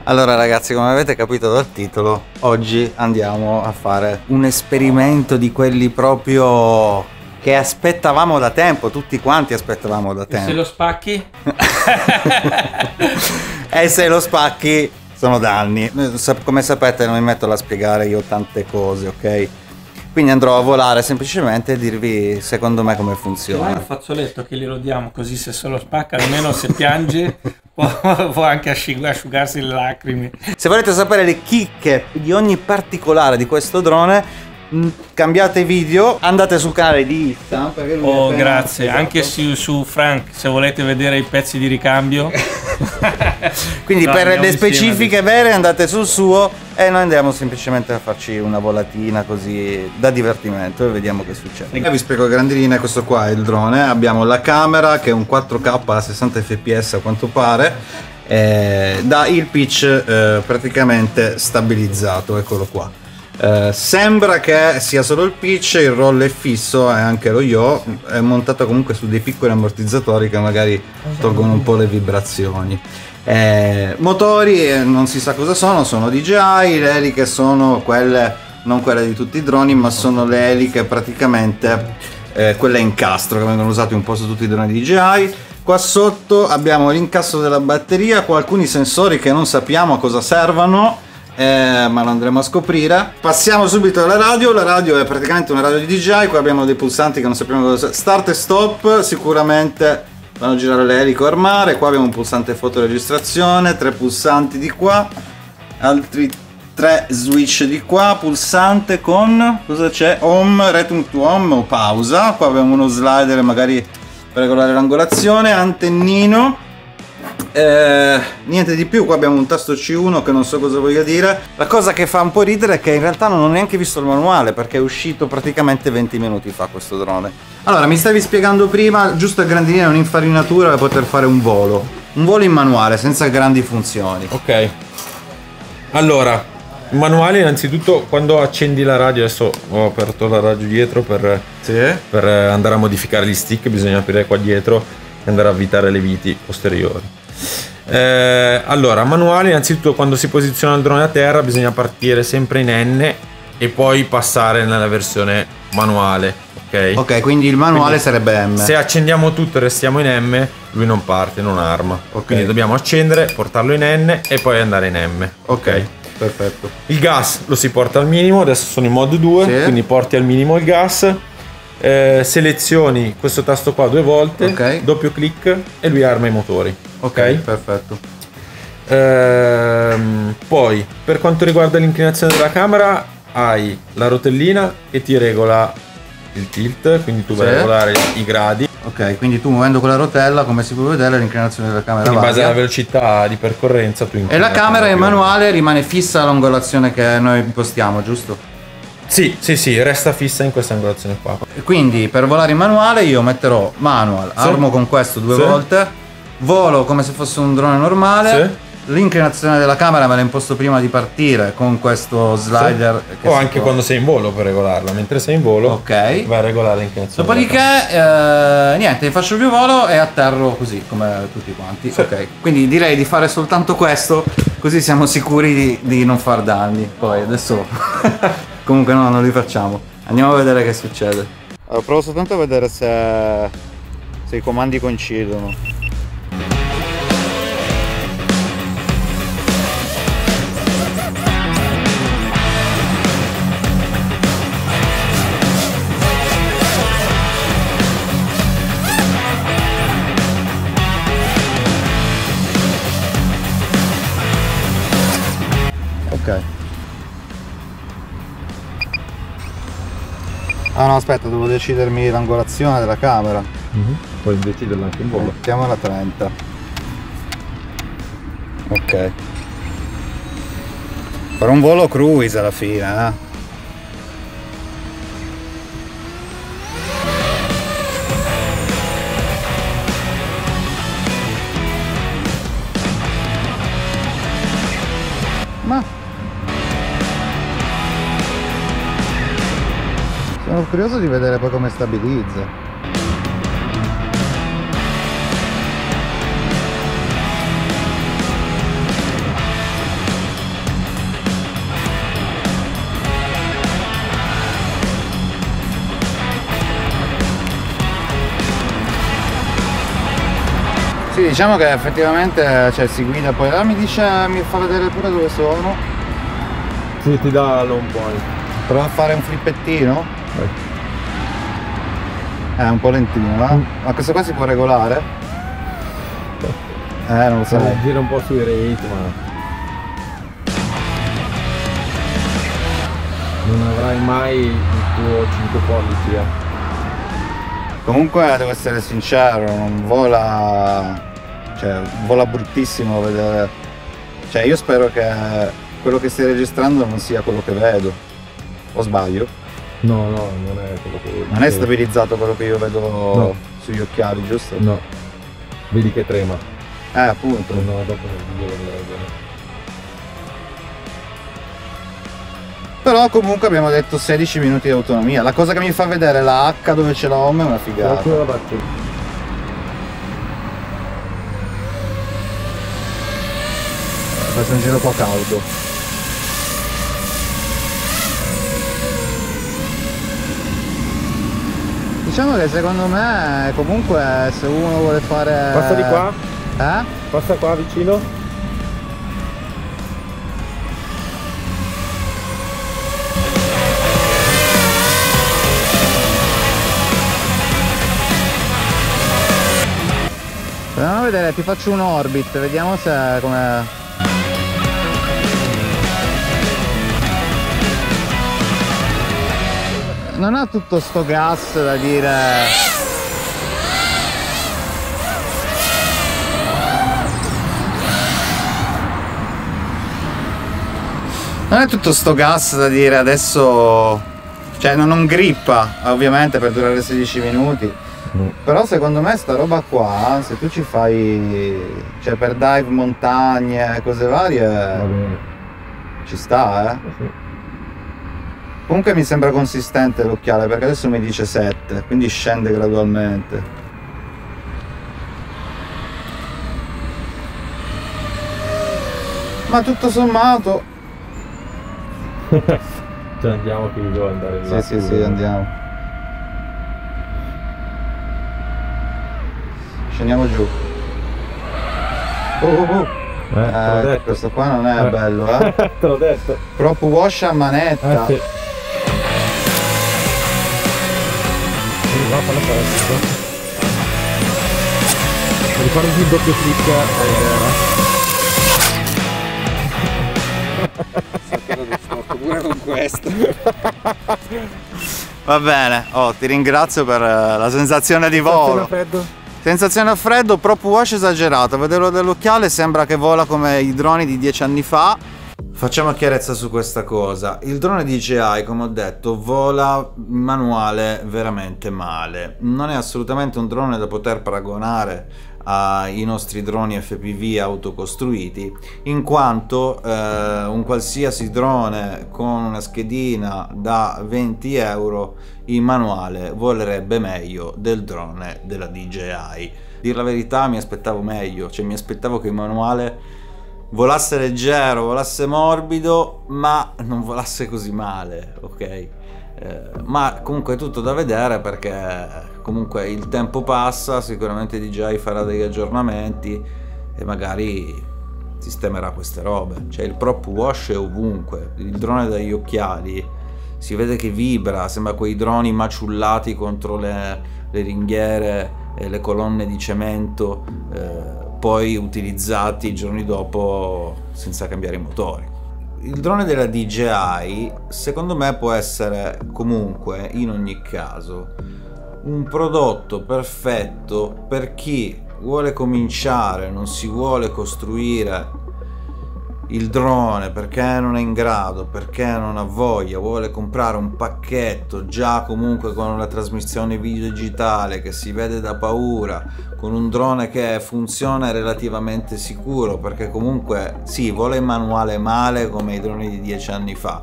Allora ragazzi, come avete capito dal titolo, oggi andiamo a fare un esperimento di quelli proprio che aspettavamo da tempo, tutti quanti aspettavamo da tempo. Se lo spacchi? E se lo spacchi sono danni. Come sapete non mi metto a spiegare io tante cose, ok? Quindi andrò a volare semplicemente e dirvi secondo me come funziona. Il fazzoletto che glielo diamo, così se lo spacca almeno se piange può anche asciugarsi le lacrime. Se volete sapere le chicche di ogni particolare di questo drone, cambiate video, andate sul canale di Issa. Oh grazie, esatto. Anche su Frank se volete vedere i pezzi di ricambio. Quindi no, per le specifiche vere andate sul suo e noi andiamo semplicemente a farci una volatina così da divertimento e vediamo che succede. Vi spiego a grandi linee, questo qua è il drone, abbiamo la camera che è un 4K a 60 fps a quanto pare, da il pitch praticamente stabilizzato, eccolo qua. Sembra che sia solo il pitch, il roll è fisso e anche lo yaw è montato comunque su dei piccoli ammortizzatori che magari tolgono un po' le vibrazioni. Motori non si sa cosa sono DJI, le eliche sono quelle, non quelle di tutti i droni, ma sono le eliche praticamente quelle a incastro che vengono usate un po' su tutti i droni DJI. Qua sotto abbiamo l'incasso della batteria con alcuni sensori che non sappiamo a cosa servano, ma lo andremo a scoprire. Passiamo subito alla radio. La radio è praticamente una radio di DJI. Qua abbiamo dei pulsanti che non sappiamo cosa. Start e stop sicuramente vanno a girare l'elico e armare. Qua abbiamo un pulsante fotoregistrazione, 3 pulsanti di qua, altri 3 switch di qua, pulsante con cosa c'è? Home, return to home o pausa. Qua abbiamo uno slider magari per regolare l'angolazione, antennino. Niente di più. Qua abbiamo un tasto C1 che non so cosa voglia dire. La cosa che fa un po' ridere è che in realtà non ho neanche visto il manuale, perché è uscito praticamente 20 minuti fa questo drone. Allora, mi stavi spiegando prima, giusto a grandi linee, un'infarinatura per poter fare un volo in manuale senza grandi funzioni. Ok, allora il manuale, innanzitutto quando accendi la radio, adesso ho aperto la radio dietro per andare a modificare gli stick, bisogna aprire qua dietro e andare a avvitare le viti posteriori. Allora, manuale, innanzitutto quando si posiziona il drone a terra bisogna partire sempre in N e poi passare nella versione manuale, ok? Ok, quindi il manuale sarebbe M. Se accendiamo tutto e restiamo in M, lui non parte, non arma. Okay. Quindi dobbiamo accendere, portarlo in N e poi andare in M. Ok, perfetto. Il gas lo si porta al minimo, adesso sono in mod 2, sì. Quindi porti al minimo il gas. Selezioni questo tasto qua 2 volte, okay. Doppio clic e lui arma i motori. Ok, perfetto. Poi per quanto riguarda l'inclinazione della camera, hai la rotellina che ti regola il tilt, quindi tu vai a regolare i gradi. Ok, quindi tu muovendo con la rotella, come si può vedere, l'inclinazione della camera in base alla velocità di percorrenza tu e la camera in manuale rimane fissa all'angolazione che noi impostiamo, giusto? Sì, resta fissa in questa angolazione qua. Quindi per volare in manuale io metterò manual, armo con questo 2 volte, volo come se fosse un drone normale, l'inclinazione della camera me la imposto prima di partire con questo slider. O anche quando sei in volo per regolarla, mentre sei in volo vai a regolare l'inclinazione. Dopodiché niente, faccio il mio volo e atterro così come tutti quanti. Ok, quindi direi di fare soltanto questo, così siamo sicuri di non far danni. Poi adesso... Comunque no, non li facciamo. Andiamo a vedere che succede. Allora, provo soltanto a vedere se i comandi coincidono. Ok. Ah no, aspetta, devo decidermi l'angolazione della camera. Puoi deciderla anche in volo. Mettiamola a 30. Ok. Per un volo cruise alla fine, eh? Ma sono curioso di vedere poi come stabilizza. Sì, diciamo che effettivamente si guida poi. Mi fa vedere pure dove sono. Sì, ti dà l'on point. Prova a fare un flippettino. È un po' lentino, ma questo qua si può regolare? Non lo so. Gira un po' sui rate, ma non avrai mai il tuo 5 pollici. Comunque devo essere sincero, non vola. Cioè, vola bruttissimo vedere. Cioè, io spero che quello che stai registrando non sia quello che vedo. O sbaglio? No, non è quello che vedo. Non è stabilizzato quello che io vedo sugli occhiali, giusto? No. Vedi che trema. Appunto. No, dopo nel video lo vedremo. Però comunque abbiamo detto 16 minuti di autonomia. La cosa che mi fa vedere la H dove c'è la home è una figata. Faccio un giro un po' caldo. Diciamo che secondo me comunque se uno vuole fare... Passa di qua? Passa qua vicino. Proviamo a vedere, ti faccio un orbit, vediamo se come. Non ha tutto sto gas da dire. Non è tutto sto gas da dire adesso. Cioè non grippa ovviamente per durare 16 minuti. Però secondo me sta roba qua, se tu ci fai, cioè per dive, montagne, cose varie, ci sta, Sì. Comunque mi sembra consistente l'occhiale, perché adesso mi dice 7, quindi scende gradualmente. Ma tutto sommato... Cioè andiamo che devo andare là. Sì, andiamo. Scendiamo giù. Questo qua non è bello, Te l'ho detto. Prop wash a manetta. Sì. Va, falla fare. Ricordati il doppio click. Pure con questo. Va bene, ti ringrazio per la sensazione di volo. Sensazione a freddo, prop wash esagerato, a vederlo dall'occhiale sembra che vola come i droni di 10 anni fa. Facciamo chiarezza su questa cosa. Il drone DJI, come ho detto, vola in manuale veramente male. Non è assolutamente un drone da poter paragonare ai nostri droni FPV autocostruiti, in quanto un qualsiasi drone con una schedina da 20 euro in manuale volerebbe meglio del drone della DJI. Dir la verità, mi aspettavo meglio, cioè mi aspettavo che il manuale volasse leggero, volasse morbido, ma non volasse così male, ok? Ma comunque è tutto da vedere, perché comunque il tempo passa, sicuramente DJI farà degli aggiornamenti e magari sistemerà queste robe. Cioè il prop wash è ovunque, il drone dagli occhiali si vede che vibra, sembra quei droni maciullati contro le ringhiere e le colonne di cemento, poi utilizzati giorni dopo senza cambiare i motori. Il drone della DJI secondo me può essere comunque, in ogni caso, un prodotto perfetto per chi vuole cominciare, non si vuole costruire il drone perché non è in grado, perché non ha voglia, vuole comprare un pacchetto già comunque con una trasmissione video digitale che si vede da paura, con un drone che funziona relativamente sicuro, perché comunque sì, vola in manuale male come i droni di 10 anni fa,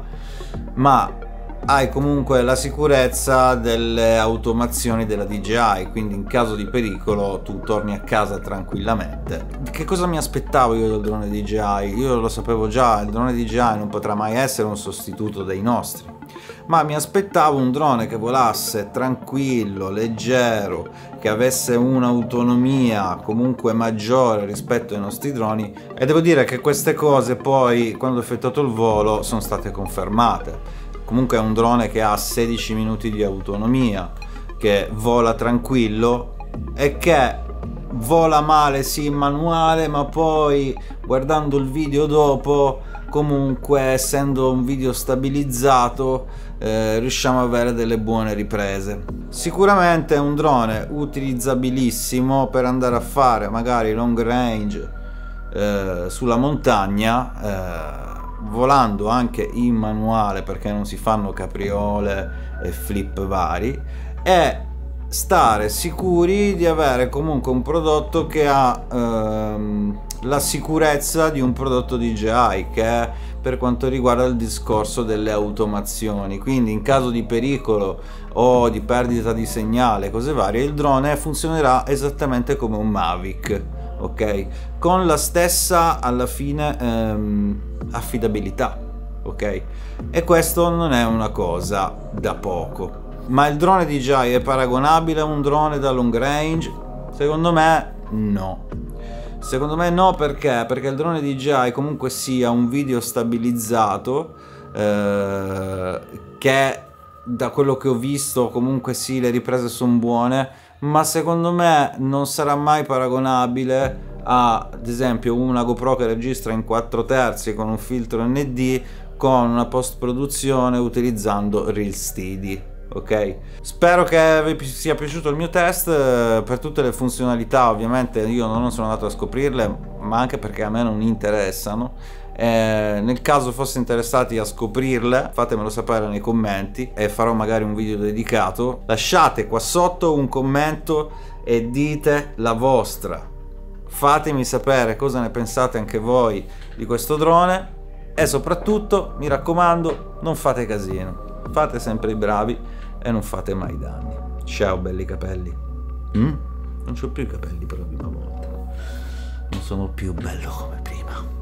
ma hai comunque la sicurezza delle automazioni della DJI, quindi in caso di pericolo tu torni a casa tranquillamente. Che cosa mi aspettavo io del drone DJI? Io lo sapevo già, il drone DJI non potrà mai essere un sostituto dei nostri. ma mi aspettavo un drone che volasse tranquillo, leggero, che avesse un'autonomia comunque maggiore rispetto ai nostri droni, e devo dire che queste cose poi, quando ho effettuato il volo, sono state confermate. Comunque è un drone che ha 16 minuti di autonomia, che vola tranquillo e che vola male sì in manuale, ma poi guardando il video dopo, comunque essendo un video stabilizzato, riusciamo ad avere delle buone riprese. Sicuramente è un drone utilizzabilissimo per andare a fare magari long range sulla montagna, volando anche in manuale, perché non si fanno capriole e flip vari, e stare sicuri di avere comunque un prodotto che ha la sicurezza di un prodotto DJI, che è per quanto riguarda il discorso delle automazioni. Quindi in caso di pericolo o di perdita di segnale, cose varie, il drone funzionerà esattamente come un Mavic, ok, con la stessa alla fine affidabilità, ok, e questo non è una cosa da poco. Ma il drone DJI è paragonabile a un drone da long range? Secondo me no. Secondo me no, perché il drone DJI comunque sia un video stabilizzato, che da quello che ho visto comunque sì, le riprese sono buone, ma secondo me non sarà mai paragonabile ad esempio una GoPro che registra in 4/3 con un filtro ND, con una post produzione utilizzando RealSteady. Ok, spero che vi sia piaciuto il mio test. Per tutte le funzionalità ovviamente io non sono andato a scoprirle, ma anche perché a me non interessano. Nel caso foste interessati a scoprirle, fatemelo sapere nei commenti e farò magari un video dedicato. Lasciate qua sotto un commento e dite la vostra, fatemi sapere cosa ne pensate anche voi di questo drone, e soprattutto mi raccomando, non fate casino, fate sempre i bravi e non fate mai danni. Ciao belli capelli. Non c'ho più i capelli per la prima volta, non sono più bello come prima.